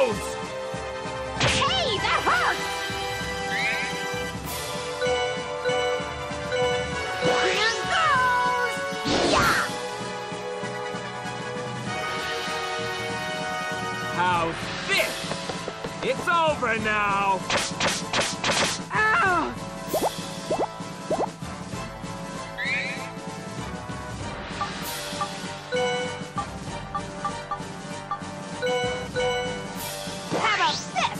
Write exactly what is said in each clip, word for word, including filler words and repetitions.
goes! Hey, that hurts! Here goes! Yeah! How's this? It's over now! Ow! How about this?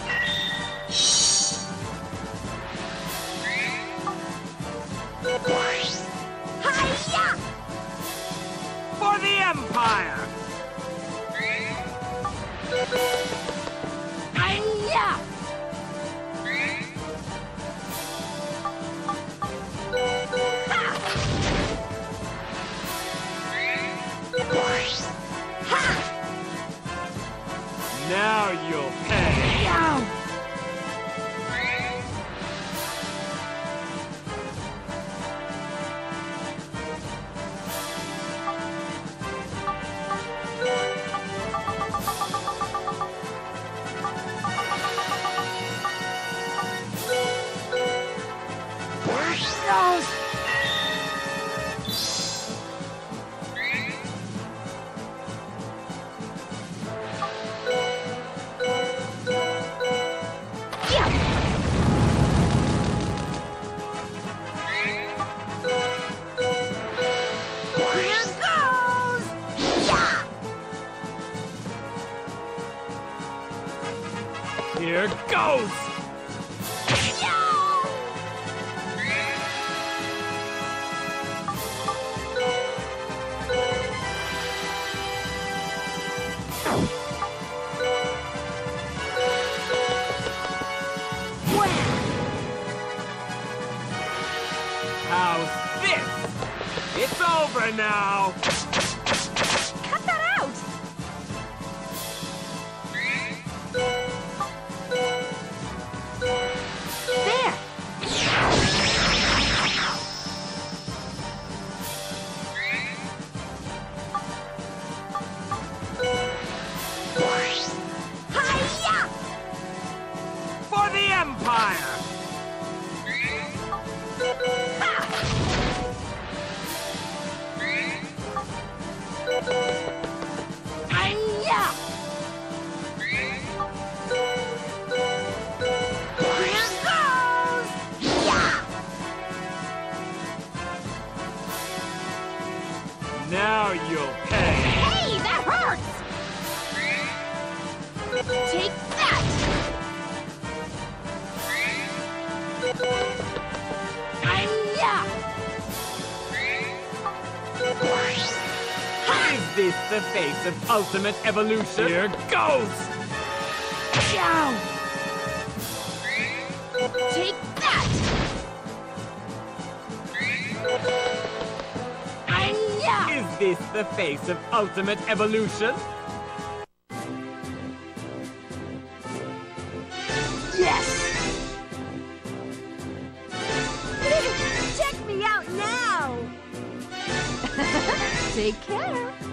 Hi-ya! For the Empire! Hi-ya! Ha! Ha! Now you'll pay! Ow! There she goes! Yeah! Here goes! Yeah! Here goes! Yeah! How's this? It's over now! Cut that out! There! Hi-ya! For the Empire! Ha! Hi-ya! Here goes! Yeah! Now you'll pay! Hey, that hurts! Take that! Hi-ya! Is this the face of ultimate evolution? Here goes! Chow! Take that! Hi-ya! Is this the face of ultimate evolution? Yes! Check me out now! Take care!